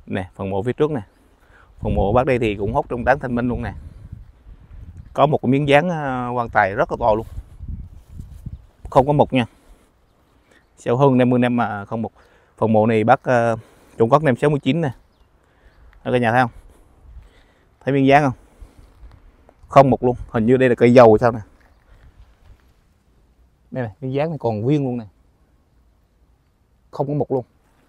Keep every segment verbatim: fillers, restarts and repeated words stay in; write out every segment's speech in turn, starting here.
Nè, phần mộ phía trước nè. Phần mộ bác đây thì cũng hốt trong tán thanh minh luôn nè. Có một cái miếng dán quan tài rất là to luôn. Không có mục nha. Sau hơn năm mươi năm mà không mục. Phần mộ này bác uh, trùng cất năm sáu mươi chín nè. Ở cả nhà thấy không? Thấy miếng dán không? Không mục luôn. Hình như đây là cây dầu sao nè. Đây này, miếng dán này còn nguyên luôn nè. Không có mục luôn.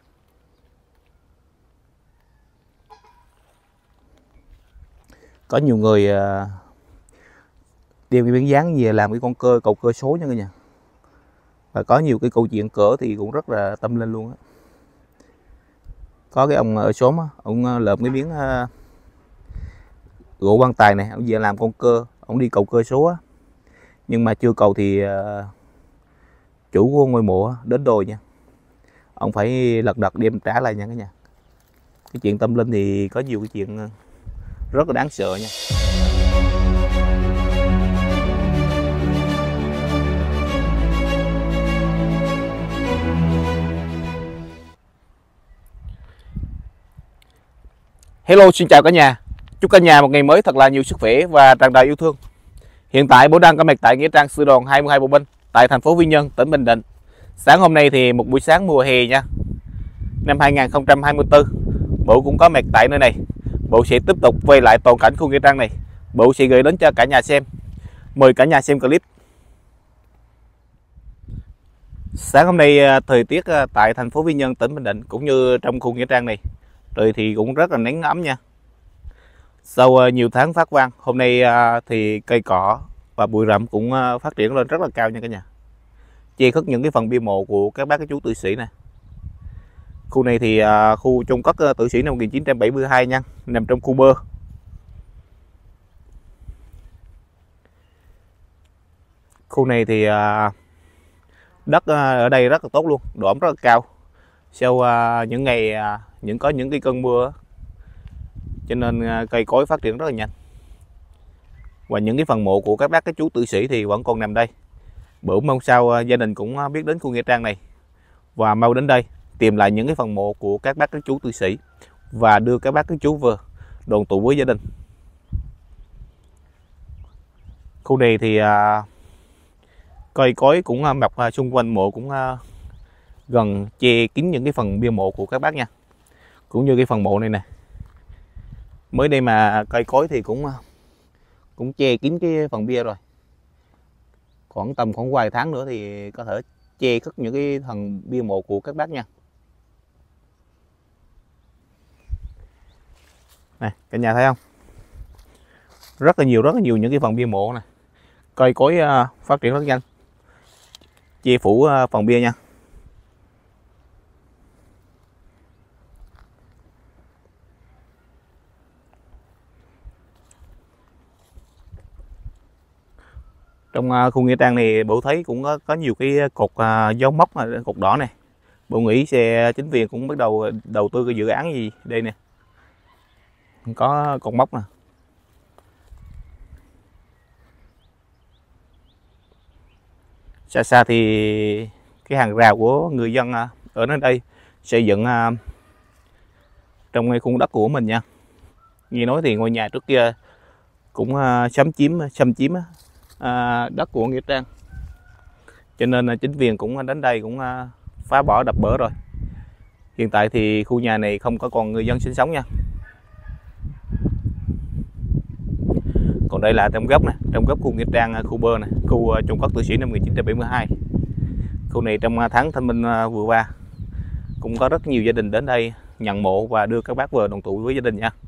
Có nhiều người uh, đem cái miếng dán về làm cái con cơ cầu cơ số nha cả nhà. Và có nhiều cái câu chuyện cỡ thì cũng rất là tâm linh luôn á. Có cái ông ở xóm á, ông lợm cái miếng uh, gỗ quan tài này, ông về làm con cơ, ông đi cầu cơ số á. Nhưng mà chưa cầu thì uh, chủ của ngôi mộ đến đòi nha. Ông phải lật đật đem trả lại nha cả nhà. Cái chuyện tâm linh thì có nhiều cái chuyện rất là đáng sợ nha. Hello, xin chào cả nhà. Chúc cả nhà một ngày mới thật là nhiều sức khỏe và tràn đầy yêu thương. Hiện tại Bố đang có mặt tại nghĩa trang Sư Đoàn hai mươi hai Bộ Binh tại thành phố Quy Nhơn, tỉnh Bình Định. Sáng hôm nay thì một buổi sáng mùa hè nha, năm hai nghìn không trăm hai mươi tư, Bộ cũng có mặt tại nơi này. Bộ sẽ tiếp tục quay lại toàn cảnh khu nghĩa trang này. Bộ sẽ gửi đến cho cả nhà xem. Mời cả nhà xem clip. Sáng hôm nay thời tiết tại thành phố Quy Nhơn, tỉnh Bình Định cũng như trong khu nghĩa trang này, trời thì cũng rất là nắng ấm nha. Sau nhiều tháng phát quang, hôm nay thì cây cỏ và bụi rậm cũng phát triển lên rất là cao nha cả nhà, che khuất những cái phần bia mộ của các bác các chú tử sĩ nè. Khu này thì khu chôn cất tử sĩ năm một nghìn chín trăm bảy mươi hai nha, nằm trong khu bơ. Khu này thì đất ở đây rất là tốt luôn, độ ẩm rất là cao. Sau những ngày những có những cái cơn mưa cho nên cây cối phát triển rất là nhanh. Và những cái phần mộ của các bác các chú tử sĩ thì vẫn còn nằm đây. Bữa mong sao gia đình cũng biết đến khu nghĩa trang này và mau đến đây tìm lại những cái phần mộ của các bác các chú tử sĩ và đưa các bác các chú về đoàn tụ với gia đình. Khu này thì à, cây cối cũng mọc xung quanh mộ, cũng à, gần che kín những cái phần bia mộ của các bác nha. Cũng như cái phần mộ này nè, mới đây mà cây cối thì cũng cũng che kín cái phần bia rồi. Khoảng tầm khoảng vài tháng nữa thì có thể che khuất những cái phần bia mộ của các bác nha. Này cả nhà thấy không? Rất là nhiều rất là nhiều những cái phần bia mộ này. Cây cối phát triển rất nhanh, che phủ phần bia nha. Trong khu nghĩa trang này Bộ thấy cũng có, có nhiều cái cột uh, dấu mốc, cột đỏ này. Bộ nghĩ xe chính quyền cũng bắt đầu đầu tư cái dự án gì đây nè. Có cột mốc nè. Xa xa thì cái hàng rào của người dân ở nơi đây xây dựng uh, trong ngay khu đất của mình nha. Nghe nói thì ngôi nhà trước kia cũng uh, xâm chiếm xâm chiếm uh, đất của nghĩa trang, cho nên uh, chính quyền cũng đến đây cũng uh, phá bỏ đập bỡ rồi. Hiện tại thì khu nhà này không có còn người dân sinh sống nha. Còn đây là trong góc nè, trong góc khu nghĩa trang khu bơ nè, khu uh, chôn cất tử sĩ năm một nghìn chín trăm bảy mươi hai. Khu này trong uh, tháng Thanh Minh uh, vừa qua cũng có rất nhiều gia đình đến đây nhận mộ và đưa các bác về đoàn tụ với gia đình nha.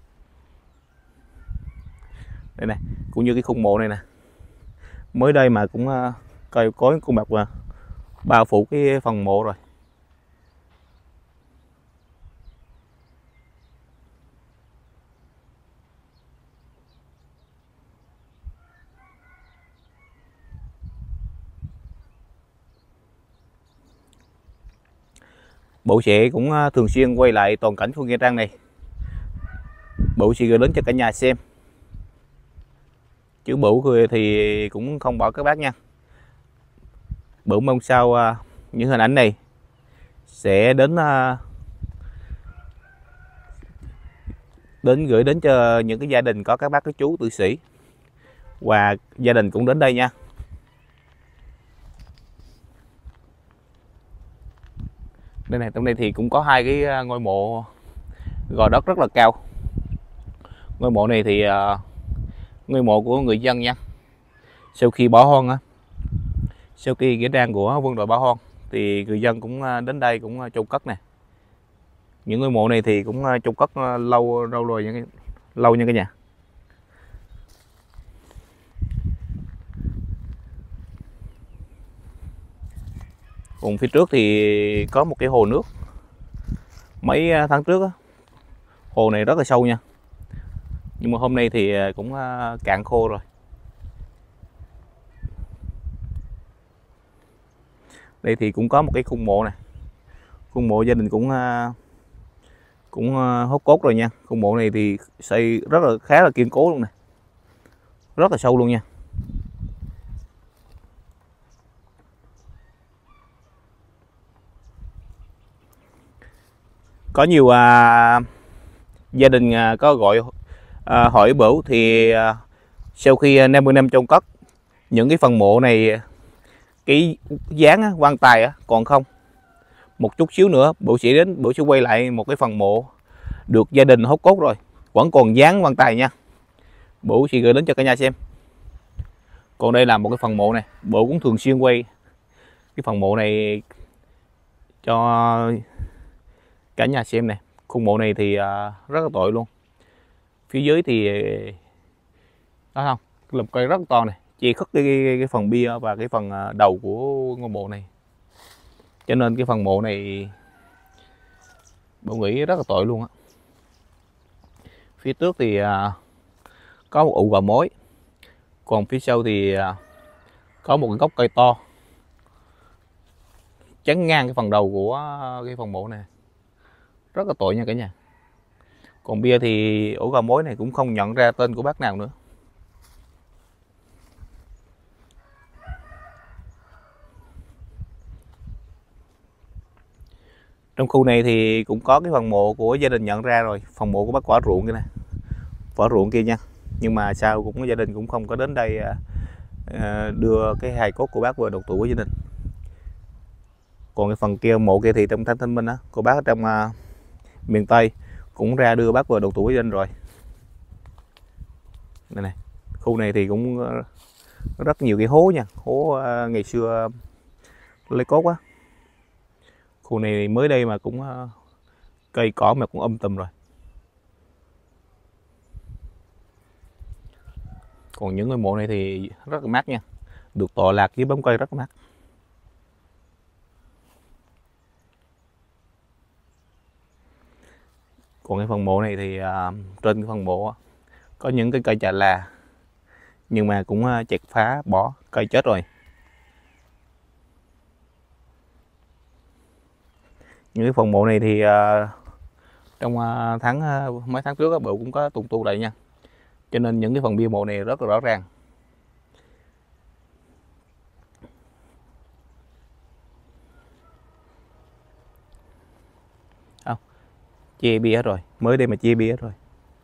Đây này, cũng như cái khung mộ này nè, mới đây mà cũng uh, cây cối cũng mọc uh, bao phủ cái phần mộ rồi. Bộ sẽ cũng uh, thường xuyên quay lại toàn cảnh khu nghĩa trang này. Bộ sẽ gửi đến cho cả nhà xem. Chứ Bửu thì cũng không bỏ các bác nha. Bửu mong sao uh, những hình ảnh này sẽ đến uh, đến gửi đến cho những cái gia đình có các bác các chú tử sĩ, và gia đình cũng đến đây nha. Đây này, trong đây thì cũng có hai cái ngôi mộ gò đất rất là cao. Ngôi mộ này thì uh, ngôi mộ của người dân nha. Sau khi bỏ hoang á, sau khi nghĩa trang của quân đội bỏ hoang thì người dân cũng đến đây cũng chôn cất nè. Những ngôi mộ này thì cũng chôn cất lâu lâu rồi, những cái lâu nha cả nhà. Còn phía trước thì có một cái hồ nước. Mấy tháng trước á, hồ này rất là sâu nha, nhưng mà hôm nay thì cũng cạn khô rồi. Đây thì cũng có một cái khung mộ này. Khung mộ gia đình cũng cũng hốt cốt rồi nha. Khung mộ này thì xây rất là khá là kiên cố luôn nè, rất là sâu luôn nha. Có nhiều à, gia đình à, có gọi à, hỏi bửu thì à, sau khi năm mươi năm chôn cất, những cái phần mộ này, cái dáng quan tài á, còn không. Một chút xíu nữa bửu sẽ đến, bửu sẽ quay lại một cái phần mộ được gia đình hốt cốt rồi, vẫn còn dáng quan tài nha. Bửu sẽ gửi đến cho cả nhà xem. Còn đây là một cái phần mộ này, bửu cũng thường xuyên quay cái phần mộ này cho cả nhà xem này. Khung mộ này thì rất là tội luôn. Phía dưới thì đó không, lùm cây rất to này, che khuất cái, cái, cái phần bia và cái phần đầu của ngôi mộ này. Cho nên cái phần mộ này Bảo nghĩ rất là tội luôn á. Phía trước thì có một ụ gò mối, còn phía sau thì có một cái gốc cây to chắn ngang cái phần đầu của cái phần mộ này. Rất là tội nha cả nhà. Còn bia thì ổ gò mối này cũng không nhận ra tên của bác nào nữa. Trong khu này thì cũng có cái phần mộ của gia đình nhận ra rồi, phần mộ của bác Võ Ruộng kia nè, Võ Ruộng kia nha. Nhưng mà sao cũng gia đình cũng không có đến đây đưa cái hài cốt của bác về độc tụ của gia đình. Còn cái phần kia, mộ kia thì trong Thánh Thanh Minh á, cô bác ở trong uh, miền Tây cũng ra đưa bác về độc tụ với dân rồi. Đây này, khu này thì cũng uh, rất nhiều cái hố nha, hố uh, ngày xưa uh, lấy cốt á. Khu này mới đây mà cũng uh, cây cỏ mà cũng um tùm rồi. Còn những ngôi mộ này thì rất là mát nha, được tọa lạc dưới bóng cây rất là mát. Còn cái phần mộ này thì uh, trên cái phần mộ có những cái cây trà là, nhưng mà cũng uh, chặt phá bỏ, cây chết rồi. Những cái phần mộ này thì uh, trong uh, tháng uh, mấy tháng trước Bửu cũng có tùng tu lại nha, cho nên những cái phần bia mộ này rất là rõ ràng. Không, che bia hết rồi, mới đây mà che bia hết rồi.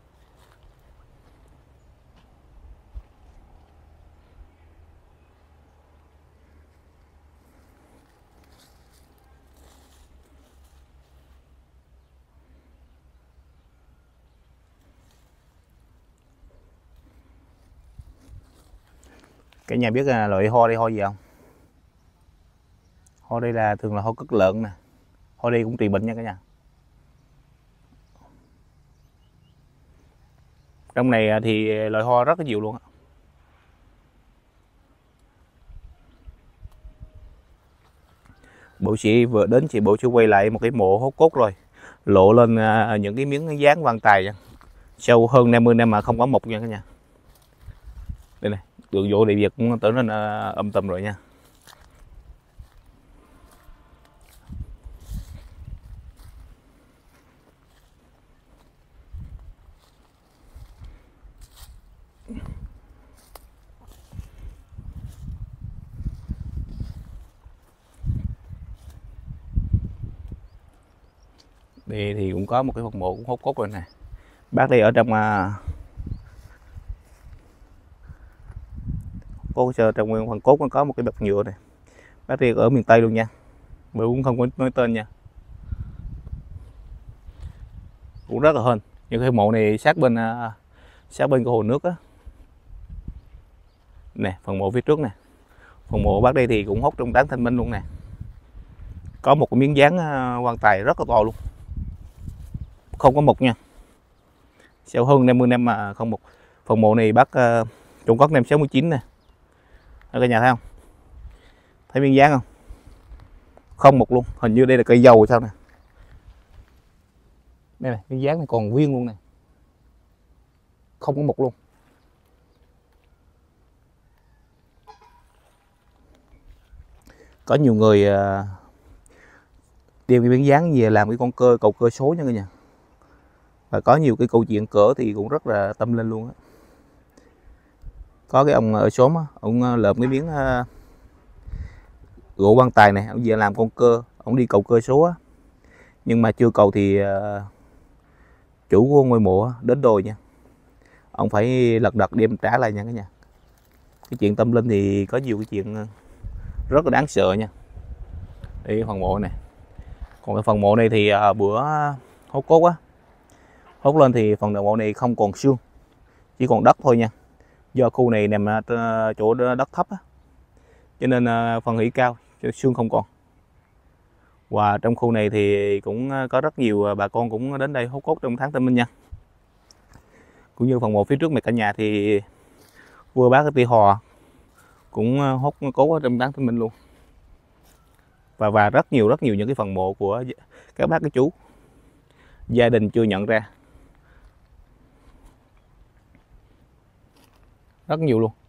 Cả nhà biết là loại ho đây ho gì không? Ho đây là thường là ho cất lợn nè. Ho đây cũng trị bệnh nha cả nhà. Trong này thì loại ho rất là nhiều luôn á. Bộ sĩ vừa đến chị bộ sẽ quay lại một cái mộ hốt cốt rồi, lộ lên những cái miếng dán quan tài nha. Sau hơn năm mươi năm mà không có mục nha cả nhà. Đây này, đường vô địa Việt cũng trở nên âm tầm rồi nha. Đây thì cũng có một cái phần mộ cũng hốt cốt rồi nè. Bác đây ở trong uh, có trong nguyên phần cốt nó có một cái bọc nhựa này. Bác đây ở miền Tây luôn nha, mà cũng không có nói tên nha, cũng rất là hên. Những cái mộ này sát bên uh, sát bên cái hồ nước á nè. Phần mộ phía trước nè, phần mộ bác đây thì cũng hốt trong tán thanh minh luôn nè. Có một cái miếng dán uh, quan tài rất là to luôn, không có mục nha, sau hơn năm mươi năm mà không mục. Phần mộ này bác uh, trùng cất năm sáu mươi chín nè, ở cả nhà thấy không, thấy miếng dán không, không mục luôn. Hình như đây là cây dầu sao nè, đây này, miếng dán này còn nguyên luôn nè, không có mục luôn. Có nhiều người uh, đem cái miếng dán về làm cái con cơ cầu cơ số nha cả nhà. Và có nhiều cái câu chuyện cỡ thì cũng rất là tâm linh luôn á. Có cái ông ở xóm á, ông lợm cái miếng uh, gỗ quan tài này, ông về làm con cơ, ông đi cầu cơ số á. Nhưng mà chưa cầu thì uh, chủ của ngôi mộ đến đồi nha, ông phải lật đật đem trả lại nha cả nhà. Cái chuyện tâm linh thì có nhiều cái chuyện rất là đáng sợ nha. Đây phần mộ này. Còn cái phần mộ này thì uh, bữa hốt cốt á, hốt lên thì phần mộ này không còn xương, chỉ còn đất thôi nha. Do khu này nằm uh, chỗ đất thấp á, cho nên uh, phần hỉ cao, xương không còn. Và trong khu này thì cũng có rất nhiều bà con cũng đến đây hốt cốt trong tháng Tân Minh nha. Cũng như phần mộ phía trước này cả nhà thì vua bác Ti Hò cũng hốt cốt ở trong tháng Tân Minh luôn. Và và rất nhiều rất nhiều những cái phần mộ của các bác các chú gia đình chưa nhận ra, rất nhiều luôn.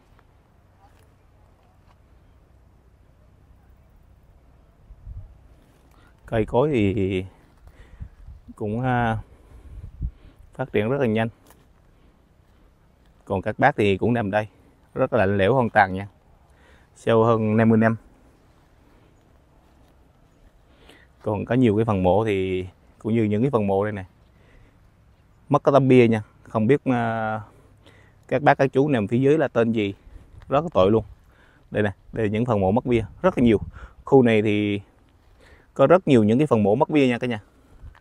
Cây cối thì cũng phát triển rất là nhanh. Còn các bác thì cũng nằm đây rất là lạnh lẽo hoang tàn nha, sau hơn năm mươi năm. Còn có nhiều cái phần mộ thì cũng như những cái phần mộ đây này mất cái tấm bia nha, không biết uh, các bác các chú nằm phía dưới là tên gì, rất là tội luôn. Đây nè, đây là những phần mộ mất bia rất là nhiều. Khu này thì có rất nhiều những cái phần mộ mất bia nha cả nhà.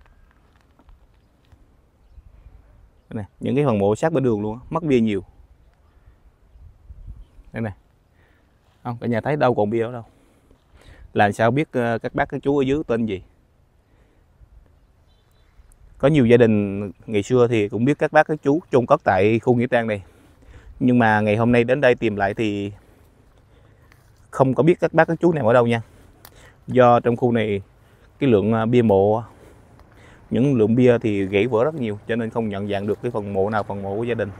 Đây này, những cái phần mộ sát bên đường luôn, mất bia nhiều. Đây này, không cả nhà thấy đâu còn bia ở đâu. Làm sao biết uh, các bác các chú ở dưới tên gì. Có nhiều gia đình ngày xưa thì cũng biết các bác các chú chôn cất tại khu nghĩa trang này, nhưng mà ngày hôm nay đến đây tìm lại thì không có biết các bác các chú nằm ở đâu nha. Do trong khu này cái lượng uh, bia mộ, những lượng bia thì gãy vỡ rất nhiều, cho nên không nhận dạng được cái phần mộ nào phần mộ của gia đình.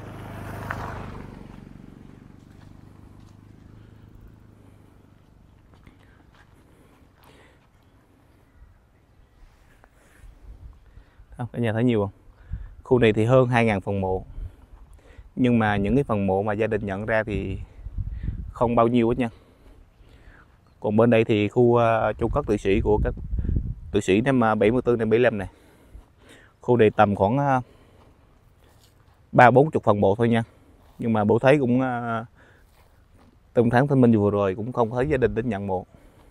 Không, cả nhà thấy nhiều không? Khu này thì hơn hai nghìn phần mộ, nhưng mà những cái phần mộ mà gia đình nhận ra thì không bao nhiêu hết nha. Còn bên đây thì khu uh, chôn cất tử sĩ của các tử sĩ năm bảy mươi tư năm bảy mươi lăm này, khu này tầm khoảng uh, ba bốn chục phần mộ thôi nha. Nhưng mà bố thấy cũng uh, trong tháng Thanh Minh vừa rồi cũng không thấy gia đình đến nhận mộ.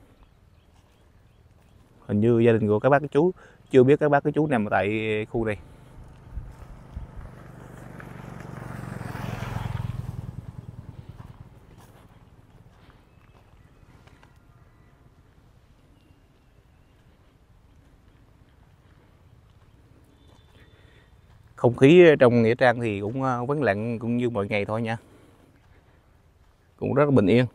Hình như gia đình của các bác các chú chưa biết các bác các chú nằm tại khu này. Không khí trong nghĩa trang thì cũng vắng lặng cũng như mọi ngày thôi nha, cũng rất là bình yên.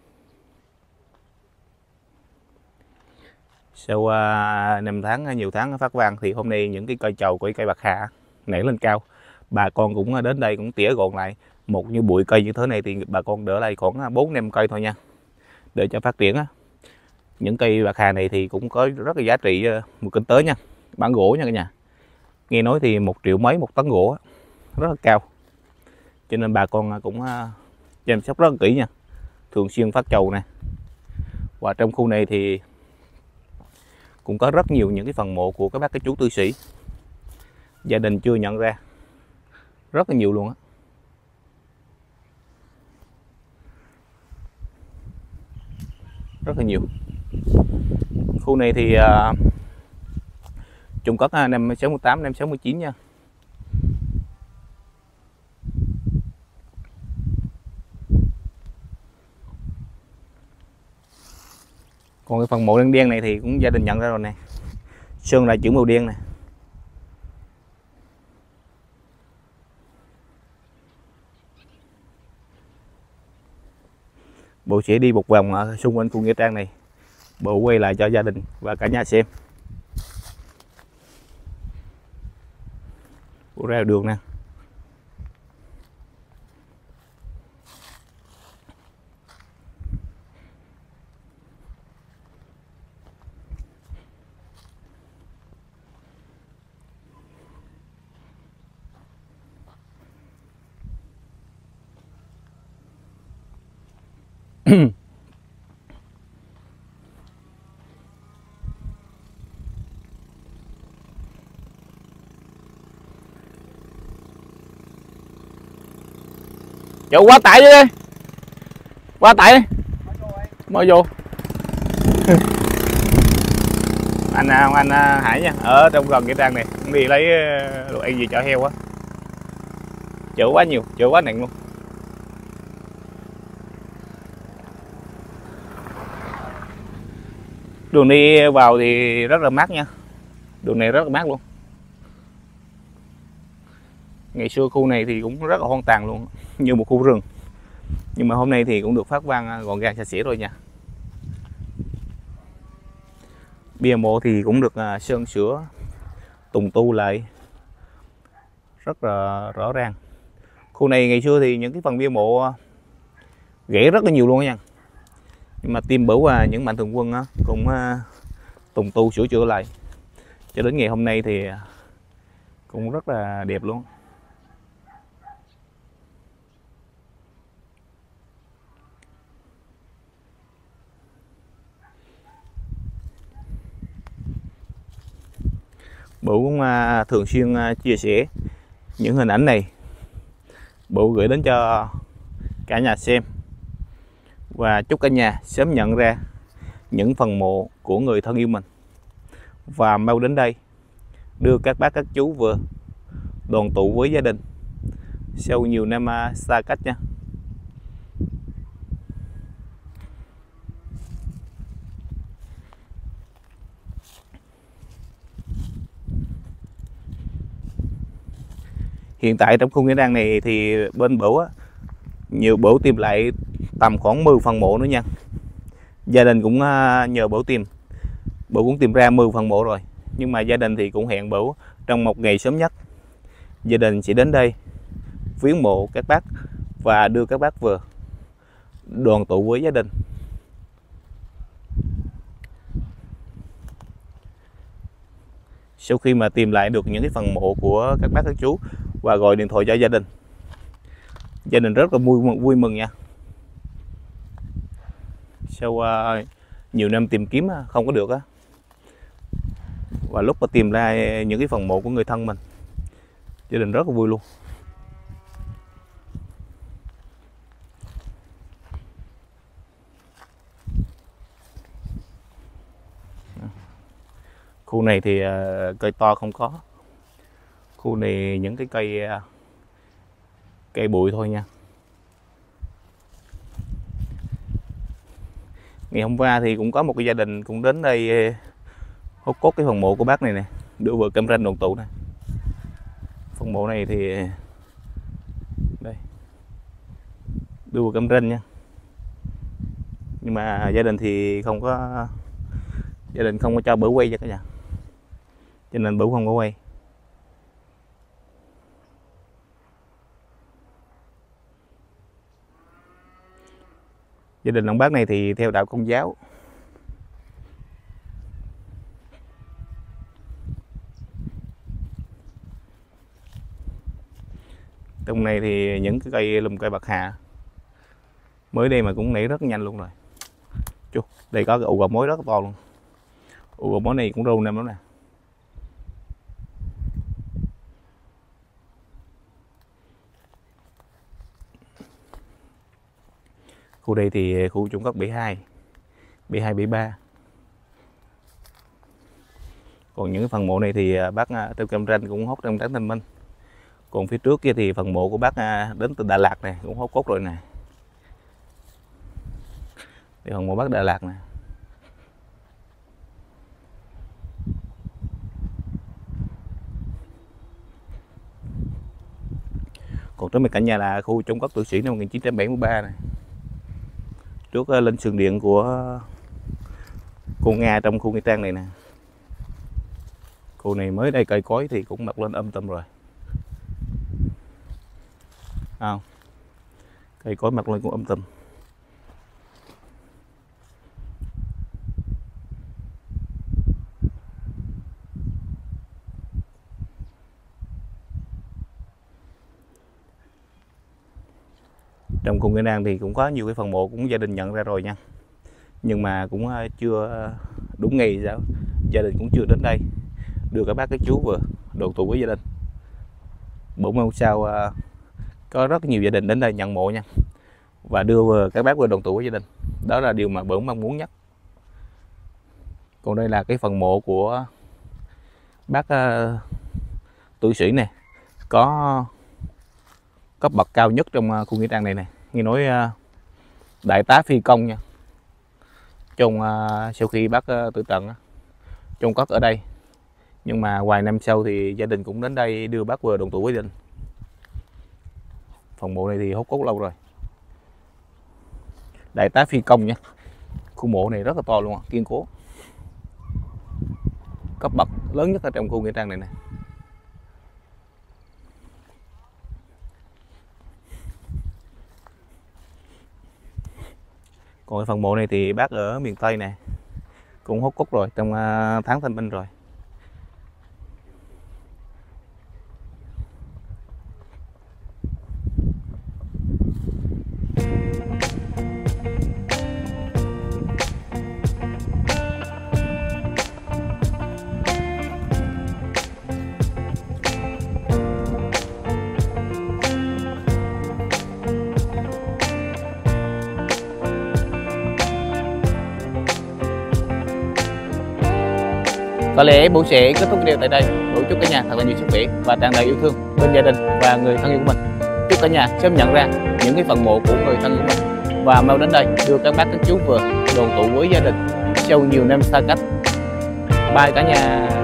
Sau uh, năm tháng nhiều tháng phát vang thì hôm nay những cái cây trầu của cây bạc hà nảy lên cao, bà con cũng đến đây cũng tỉa gọn lại. Một như bụi cây như thế này thì bà con đỡ lại khoảng bốn năm cây thôi nha, để cho phát triển á. Những cây bạc hà này thì cũng có rất là giá trị một kinh tế nha, bán gỗ nha cả nhà. Nghe nói thì một triệu mấy một tấn gỗ, rất là cao. Cho nên bà con cũng chăm sóc rất là kỹ nha, thường xuyên phát trầu nè. Và trong khu này thì cũng có rất nhiều những cái phần mộ của các bác các chú tư sĩ. gia đình chưa nhận ra, rất là nhiều luôn á. Rất là nhiều. Khu này thì uh, trùng cất uh, năm sáu tám, năm sáu chín nha. Còn cái phần mộ đen đen này thì cũng gia đình nhận ra rồi nè, sơn lại chữ màu đen nè. Bộ sẽ đi một vòng ở xung quanh khu nghĩa trang này, bộ quay lại cho gia đình và cả nhà xem. Bộ ra đường nè. Vô qua tại đi, qua tại đi, mới vô. anh anh Hải nha, ở trong gần cái trang này đi lấy đồ ăn gì chợ heo á, chở quá nhiều, chở quá nặng luôn. Đường đi vào thì rất là mát nha, đường này rất là mát luôn. Ngày xưa khu này thì cũng rất là hoang tàn luôn, như một khu rừng. Nhưng mà hôm nay thì cũng được phát quang gọn gàng sạch sẽ rồi nha. Bia mộ thì cũng được sơn sửa, tùng tu lại rất là rõ ràng. Khu này ngày xưa thì những cái phần bia mộ gãy rất là nhiều luôn nha. Nhưng mà team Bửu và những mạnh thường quân cũng tùng tu sửa chữa lại, cho đến ngày hôm nay thì cũng rất là đẹp luôn. Bửu cũng thường xuyên chia sẻ những hình ảnh này, Bửu gửi đến cho cả nhà xem, và chúc cả nhà sớm nhận ra những phần mộ của người thân yêu mình và mau đến đây đưa các bác các chú vừa đoàn tụ với gia đình sau nhiều năm xa cách nha. Hiện tại trong khu nghĩa trang này thì bên Bửu á, nhiều Bửu tìm lại tầm khoảng mười phần mộ nữa nha. Gia đình cũng nhờ Bửu tìm, Bửu cũng tìm ra mười phần mộ rồi. Nhưng mà gia đình thì cũng hẹn Bửu trong một ngày sớm nhất, gia đình sẽ đến đây viếng mộ các bác và đưa các bác vừa đoàn tụ với gia đình. Sau khi mà tìm lại được những cái phần mộ của các bác các chú và gọi điện thoại cho gia đình, gia đình rất là vui vui mừng nha. Sau uh, nhiều năm tìm kiếm không có được á, và lúc mà tìm ra những cái phần mộ của người thân mình, gia đình rất là vui luôn. Khu này thì uh, cây to không có, khu này những cái cây uh, cây bụi thôi nha. Ngày hôm qua thì cũng có một cái gia đình cũng đến đây hốt cốt cái phần mộ của bác này nè, đưa vào cam ranh đoàn tụ này. Phần mộ này thì đây, đưa vào cam ranh nha. Nhưng mà gia đình thì không có, gia đình không có cho Bửu quay cho cả nhà, cho nên Bửu không có quay. Gia đình ông bác này thì theo đạo Công giáo. Trong này thì những cái cây lùm cây bạc hà mới đây mà cũng nảy rất nhanh luôn rồi. Chú, đây có cái ụ gò mối rất to luôn. Ụ gò mối này cũng râu năm lắm nè. Khu đây thì khu chôn cất bảy hai, bảy hai, bảy ba. Còn những phần mộ này thì bác Trương Cam Ranh cũng hốt trong trấn Thanh Minh. Còn phía trước kia thì phần mộ của bác đến từ Đà Lạt này, cũng hốt cốt rồi nè. Thì phần mộ bác Đà Lạt nè. Còn trước mặt cạnh nhà là khu chôn cất tử sĩ năm một nghìn chín trăm bảy mươi ba này. Trước lên sườn điện của cô Nga trong khu nghĩa trang này nè. Khu này mới đây cây cối thì cũng mọc lên âm tầm rồi. Không, cây cối mọc lên cũng âm tầm. Trong khu nghĩa trang thì cũng có nhiều cái phần mộ cũng gia đình nhận ra rồi nha, nhưng mà cũng chưa đúng ngày sao gia đình cũng chưa đến đây đưa các bác các chú vừa đoàn tụ với gia đình. Bữa hôm sau có rất nhiều gia đình đến đây nhận mộ nha, và đưa vừa các bác vừa đoàn tụ với gia đình. Đó là điều mà bữa mong muốn nhất. Còn đây là cái phần mộ của bác uh, tử sĩ này, có cấp bậc cao nhất trong khu nghĩa trang này nè. Nghe nói uh, đại tá phi công nha, chôn uh, sau khi bác uh, tự tận uh, chôn cất ở đây. Nhưng mà vài năm sau thì gia đình cũng đến đây đưa bác vừa đoàn tụ với gia đình. Phần mộ này thì hốt cốt lâu rồi. Đại tá phi công nha. Khu mộ này rất là to luôn, kiên cố, cấp bậc lớn nhất ở trong khu nghĩa trang này nè. Còn phần mộ này thì bác ở miền Tây nè, cũng hốt cốt rồi, trong tháng Thanh Minh rồi. Có lẽ buổi sẽ kết thúc video tại đây. Buổi chúc cả nhà thật là nhiều sức khỏe và tràn đầy yêu thương bên gia đình và người thân yêu của mình. Chúc cả nhà sớm nhận ra những cái phần mộ của người thân của mình và mau đến đây đưa các bác các chú vừa đoàn tụ với gia đình sau nhiều năm xa cách. Bye cả nhà.